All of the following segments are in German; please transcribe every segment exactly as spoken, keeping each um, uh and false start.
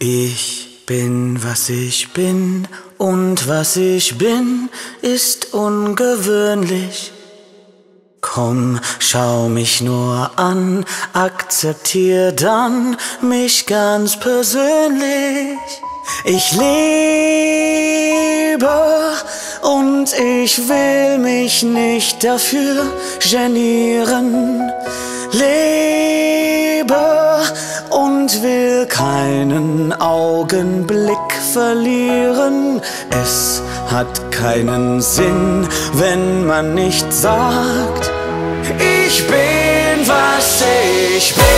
Ich bin, was ich bin, und was ich bin, ist ungewöhnlich. Komm, schau mich nur an, akzeptier dann mich ganz persönlich. Ich lebe und ich will mich nicht dafür genieren. Lebe und will keinen Augenblick verlieren. Es hat keinen Sinn, wenn man nicht sagt, ich bin, was ich bin.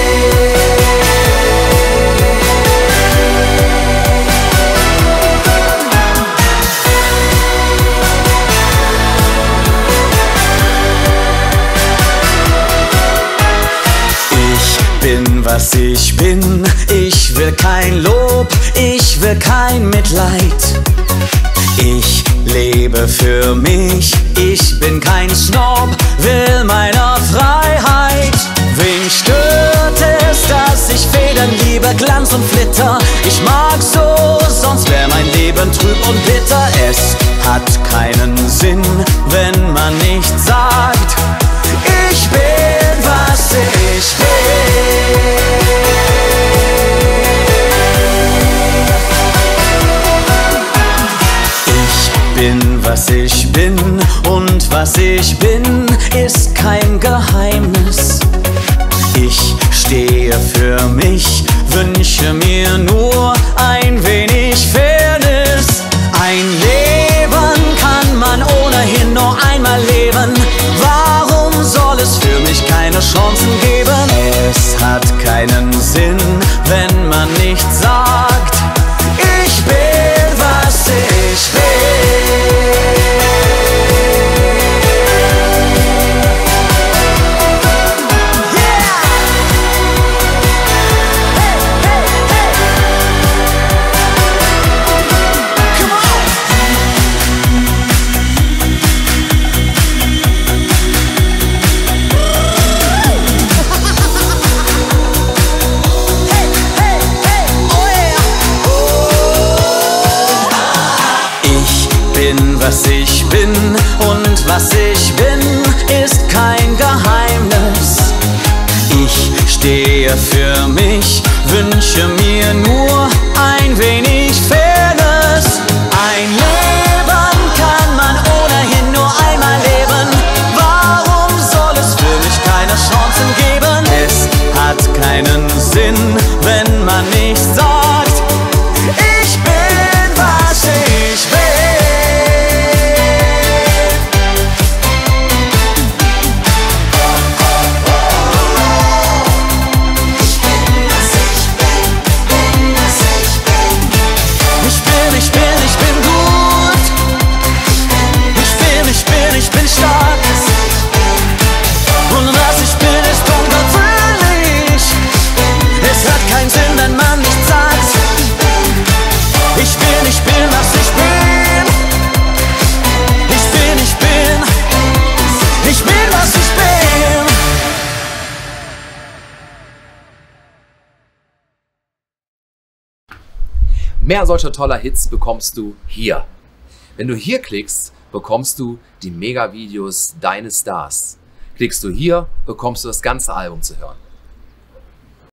Was ich bin, ich will kein Lob, ich will kein Mitleid. Ich lebe für mich, ich bin kein Snob, will meiner Freiheit. Wen stört es, dass ich Federn liebe, Glanz und Flitter? Ich mag so, sonst wär mein Leben trüb und bitter. Es hat keinen Sinn, wenn man nicht sagt, ich bin, was ich bin. Was ich bin und was ich bin, ist kein Geheimnis. Ich stehe für mich, wünsche mir nur ein wenig Fairness. Ein Leben kann man ohnehin nur einmal leben. Warum soll es für mich keine Chancen geben? Es hat keinen Sinn, wenn man nicht sagt, ich bin, was ich bin. Was ich bin und was ich bin, ist kein Geheimnis. Ich stehe für mich, wünsche mir nur ein wenig Fairness. Ein Leben kann man ohnehin nur einmal leben. Warum soll es für mich keine Chancen geben? Es hat keinen Sinn, wenn man nicht sagt, ich bin, was ich bin. Mehr solcher toller Hits bekommst du hier. Wenn du hier klickst, bekommst du die Mega-Videos deines Stars. Klickst du hier, bekommst du das ganze Album zu hören.